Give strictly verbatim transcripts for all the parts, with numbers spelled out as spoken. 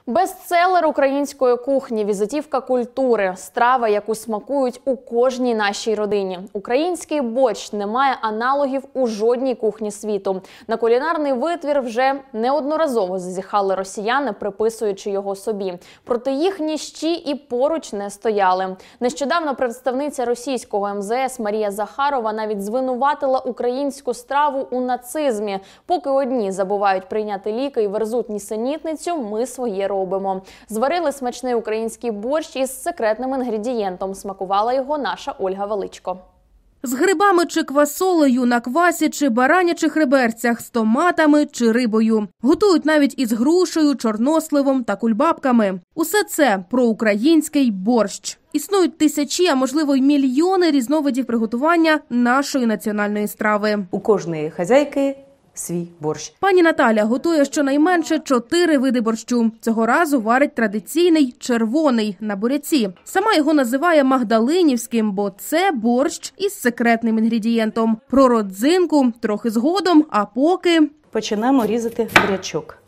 Бестселер української кухні, візитівка культури, страва, яку смакують у кожній нашій родині. Український борщ не має аналогів у жодній кухні світу. На кулінарний витвір вже неодноразово зазіхали росіяни, приписуючи його собі. Проте їхні щі і поруч не стояли. Нещодавно представниця російського ем зе ес Марія Захарова навіть звинуватила українську страву у нацизмі. Поки одні забувають прийняти ліки і верзуть нісенітницю, ми своє робимо. Робимо. Зварили смачний український борщ із секретним інгредієнтом. Смакувала його наша Ольга Величко. З грибами чи квасолею, на квасі чи баранячих реберцях, з томатами чи рибою. Готують навіть із грушею, чорносливом та кульбабками. Усе це про український борщ. Існують тисячі, а можливо й мільйони різновидів приготування нашої національної страви. У кожної хазяйки свій борщ. Пані Наталя готує щонайменше чотири види борщу. Цього разу варить традиційний червоний на буряці. Сама його називає магдалинівським, бо це борщ із секретним інгредієнтом. Про родзинку трохи згодом, а поки... Починаємо різати бурячок.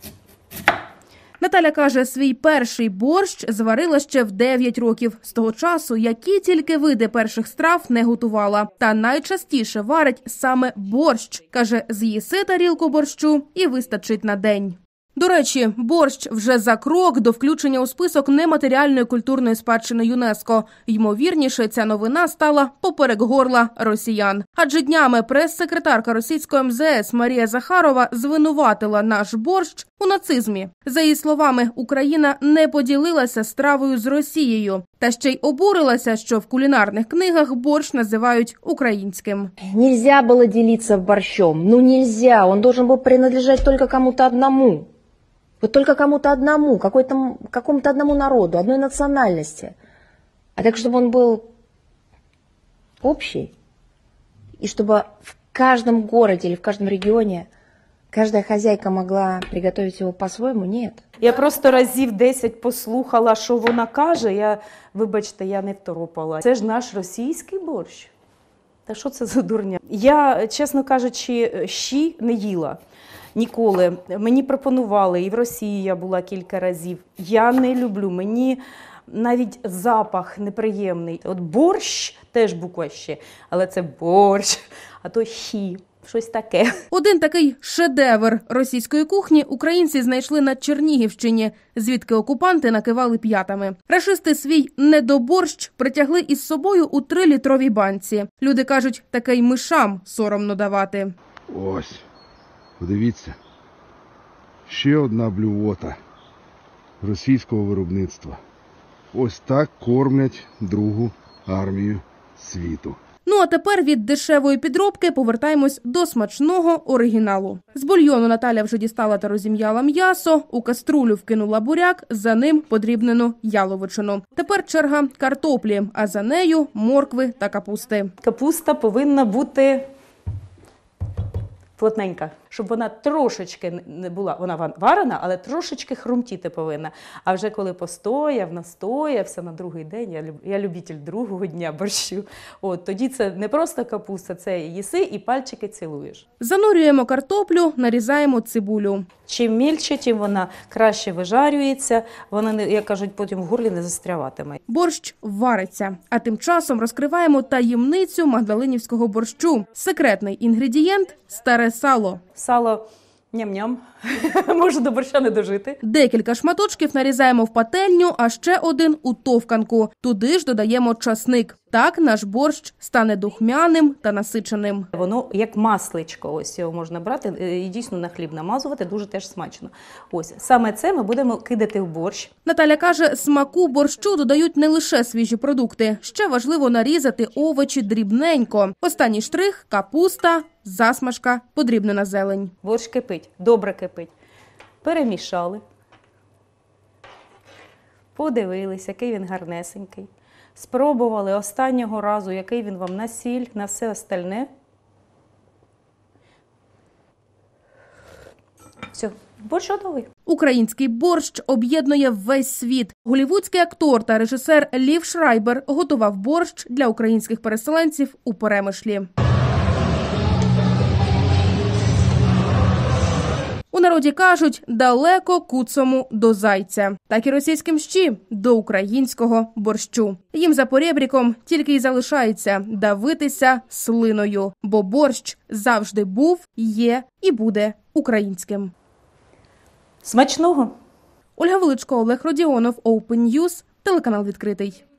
Наталя каже, свій перший борщ зварила ще в дев'ять років. З того часу, які тільки види перших страв не готувала. Та найчастіше варить саме борщ. Каже, з'їси тарілку борщу і вистачить на день. До речі, борщ вже за крок до включення у список нематеріальної культурної спадщини ЮНЕСКО. Ймовірніше, ця новина стала поперек горла росіян. Адже днями прес-секретарка російського ем зе ес Марія Захарова звинуватила наш борщ у нацизмі. За її словами, Україна не поділилася стравою з Росією. Та ще й обурилася, що в кулінарних книгах борщ називають українським. Нельзя було ділитися борщом. Ну нельзя. Он должен был принадлежать только кому-то одному. Вот только кому-то одному, какой-то, какому-то одному народу, одной национальности. А так, чтобы он был общий, и чтобы в каждом городе или в каждом регионе каждая хозяйка могла приготовить его по-своему, нет. Я просто разів десять послухала, що вона каже. Я, вибачте, я не второпала. Це ж наш російський борщ. Та що це за дурня? Я, чесно кажучи, щі не їла. Ніколи. Мені пропонували, і в Росії я була кілька разів. Я не люблю, мені навіть запах неприємний. От борщ, теж буква «щ», але це борщ, а то «щі». Щось таке. Один такий шедевр російської кухні українці знайшли на Чернігівщині, звідки окупанти накивали п'ятами. Рашисти свій недоборщ притягли із собою у трилітровій банці. Люди кажуть, таке й мишам соромно давати. Ось, подивіться, ще одна блювота російського виробництва. Ось так кормлять другу армію світу. Ну а тепер від дешевої підробки повертаємось до смачного оригіналу. З бульйону Наталя вже дістала та розім'яла м'ясо, у каструлю вкинула буряк, за ним подрібнену яловичину. Тепер черга картоплі, а за нею моркви та капусти. Капуста повинна бути плотненька, щоб вона трошечки не була, вона варена, але трошечки хрумтіти повинна. А вже коли постояв, настоявся на другий день, я, люб, я любитель другого дня борщу, от, тоді це не просто капуста, це їси і пальчики цілуєш. Занурюємо картоплю, нарізаємо цибулю. Чим мільче, тим вона краще вижарюється, вона, не, як кажуть, потім в горлі не застряватиме. Борщ вариться, а тим часом розкриваємо таємницю магдалинівського борщу. Секретний інгредієнт – старе сало. Сало ням-ням, можу до борща не дожити. Декілька шматочків нарізаємо в пательню, а ще один у товканку. Туди ж додаємо часник. Так наш борщ стане духмяним та насиченим. Воно як масличко, ось його можна брати і дійсно на хліб намазувати, дуже теж смачно. Ось, саме це ми будемо кидати в борщ. Наталя каже, смаку борщу додають не лише свіжі продукти. Ще важливо нарізати овочі дрібненько. Останній штрих – капуста, засмажка, подрібнена зелень. Борщ кипить, добре кипить. Перемішали. Подивились, який він гарнесенький. Спробували останнього разу, який він вам на сіль, на все остальне. Все, борщ готовий. Український борщ об'єднує весь світ. Голлівудський актор та режисер Лів Шрайбер готував борщ для українських переселенців у Перемишлі. У народі кажуть, далеко куцому до зайця. Так і російським щі до українського борщу. Їм за поребріком тільки й залишається давитися слиною, бо борщ завжди був, є і буде українським. Смачного! Ольга Величко, Олег Родіонов, Open News, телеканал «Відкритий».